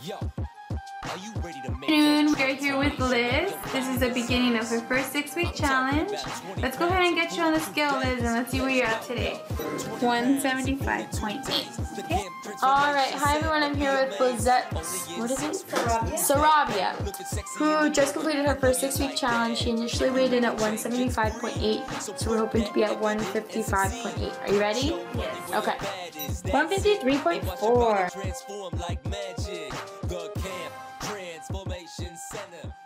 Afternoon, we're here with Liz. This is the beginning of her first 6-week challenge. Let's go ahead and get you on the scale, Liz, and let's see where you're at today. 175.8. Okay. Alright, hi everyone, I'm here with Lizette, what is it? Sarabid, who just completed her first 6-week challenge. She initially weighed in at 175.8, so we're hoping to be at 155.8. Are you ready? Yes. Okay. 153.4.